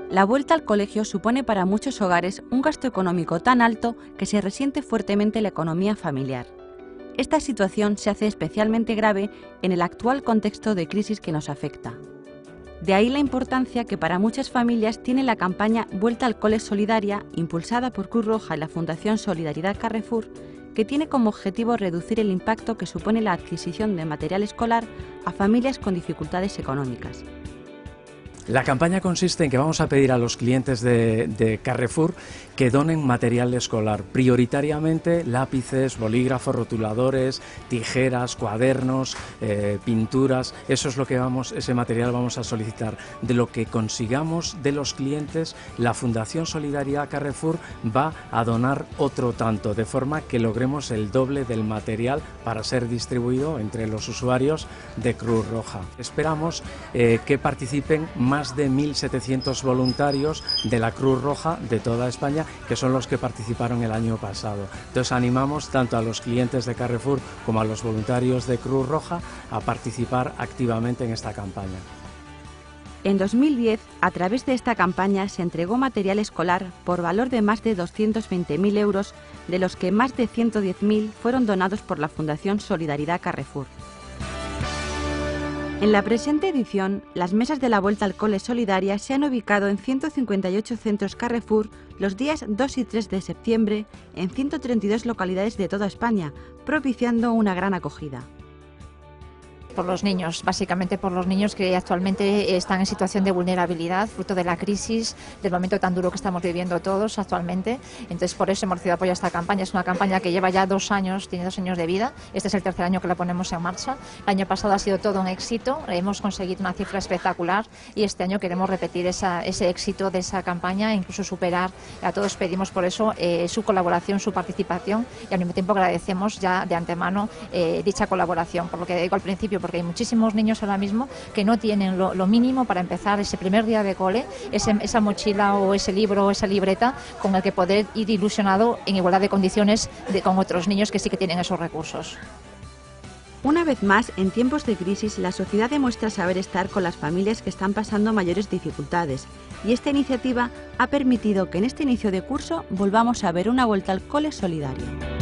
La vuelta al colegio supone para muchos hogares un gasto económico tan alto que se resiente fuertemente la economía familiar. Esta situación se hace especialmente grave en el actual contexto de crisis que nos afecta. De ahí la importancia que para muchas familias tiene la campaña Vuelta al Cole Solidaria, impulsada por Cruz Roja y la Fundación Solidaridad Carrefour, que tiene como objetivo reducir el impacto que supone la adquisición de material escolar a familias con dificultades económicas. La campaña consiste en que vamos a pedir a los clientes de Carrefour que donen material escolar, prioritariamente lápices, bolígrafos, rotuladores, tijeras, cuadernos, pinturas. Eso es lo que ese material vamos a solicitar. De lo que consigamos de los clientes, la Fundación Solidaridad Carrefour va a donar otro tanto, de forma que logremos el doble del material para ser distribuido entre los usuarios de Cruz Roja. Esperamos que participen más de 1.700 voluntarios de la Cruz Roja de toda España, que son los que participaron el año pasado. Entonces animamos tanto a los clientes de Carrefour como a los voluntarios de Cruz Roja a participar activamente en esta campaña. En 2010, a través de esta campaña se entregó material escolar por valor de más de 220.000 euros, de los que más de 110.000 fueron donados por la Fundación Solidaridad Carrefour. En la presente edición, las mesas de la Vuelta al Cole Solidaria se han ubicado en 158 centros Carrefour los días 2 y 3 de septiembre en 132 localidades de toda España, propiciando una gran acogida. Por los niños, básicamente por los niños que actualmente están en situación de vulnerabilidad, fruto de la crisis, del momento tan duro que estamos viviendo todos actualmente. Entonces, por eso hemos decidido apoyar esta campaña. Es una campaña que lleva ya 2 años, tiene 2 años de vida. Este es el tercer año que la ponemos en marcha. El año pasado ha sido todo un éxito, hemos conseguido una cifra espectacular y este año queremos repetir ese éxito de esa campaña e incluso superar. A todos pedimos por eso su colaboración, su participación y al mismo tiempo agradecemos ya de antemano dicha colaboración, por lo que digo al principio, porque hay muchísimos niños ahora mismo que no tienen lo mínimo para empezar ese primer día de cole, esa mochila o ese libro o esa libreta con el que poder ir ilusionado en igualdad de condiciones con otros niños que sí que tienen esos recursos. Una vez más, en tiempos de crisis, la sociedad demuestra saber estar con las familias que están pasando mayores dificultades, y esta iniciativa ha permitido que en este inicio de curso volvamos a ver una vuelta al cole solidario.